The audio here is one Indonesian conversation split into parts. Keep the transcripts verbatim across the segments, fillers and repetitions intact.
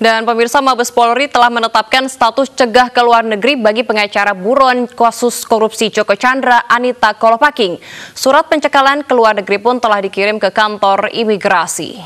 Dan pemirsa, Mabes Polri telah menetapkan status cegah ke luar negeri bagi pengacara buron kasus korupsi Joko Chandra Anita Kolopaking. Surat pencekalan ke luar negeri pun telah dikirim ke kantor imigrasi.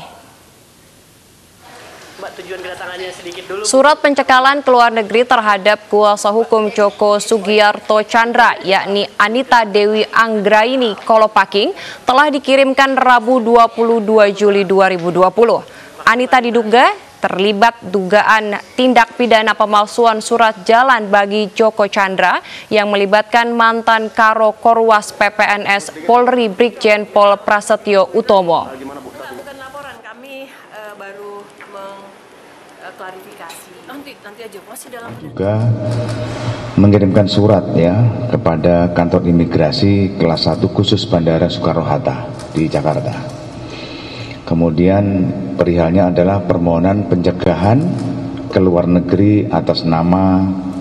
Mbak, tujuan kedatangannya sedikit dulu. Surat pencekalan ke luar negeri terhadap kuasa hukum Joko Sugiarto Chandra, yakni Anita Dewi Anggraini Kolopaking, telah dikirimkan Rabu dua puluh dua Juli dua ribu dua puluh. Anita diduga terlibat dugaan tindak pidana pemalsuan surat jalan bagi Joko Chandra yang melibatkan mantan Karo Korwas P P N S Polri Brigjen Pol Prasetyo Utomo. Bukan laporan, kami uh, baru mengklarifikasi. Nanti nanti aja masih dalam. Juga mengirimkan surat ya kepada kantor imigrasi kelas satu khusus Bandara Soekarno-Hatta di Jakarta. Kemudian perihalnya adalah permohonan pencegahan ke luar negeri atas nama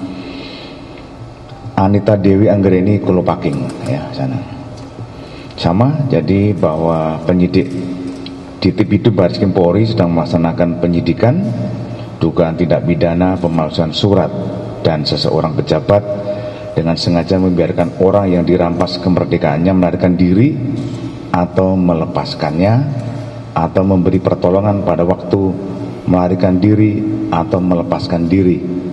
Anita Dewi Anggraini Kolopaking ya sana. Sama, jadi bahwa penyidik di Tipidum Barreskrim Polri sedang melaksanakan penyidikan dugaan tindak pidana pemalsuan surat dan seseorang pejabat dengan sengaja membiarkan orang yang dirampas kemerdekaannya melarikan diri atau melepaskannya, atau memberi pertolongan pada waktu melarikan diri atau melepaskan diri